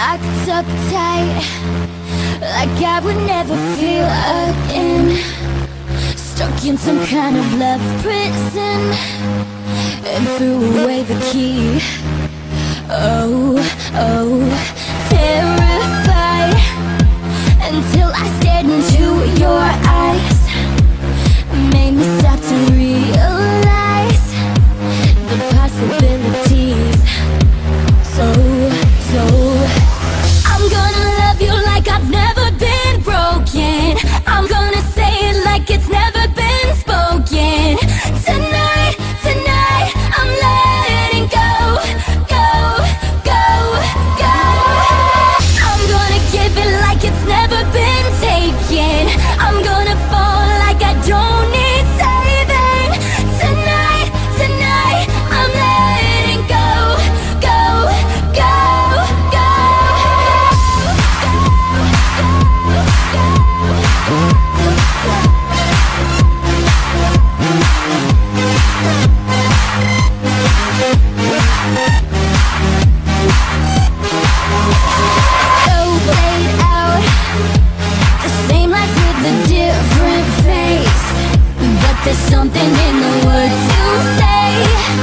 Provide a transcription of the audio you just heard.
locked up tight, like I would never feel again. Stuck in some kind of love prison, and threw away the key. Oh, oh, terrified, until I stared into your eyes. Made me stop to realize the possibilities. So I'm gonna love you like I've never been broken. I'm gonna say it like it's never been spoken. Tonight, tonight, I'm letting go, go, go, go. I'm gonna give it like it's never been taken. I'm gonna fall like I don't need saving. Tonight, tonight, I'm letting go, go, go, go. So played out, the same life with a different face, but there's something in the words you say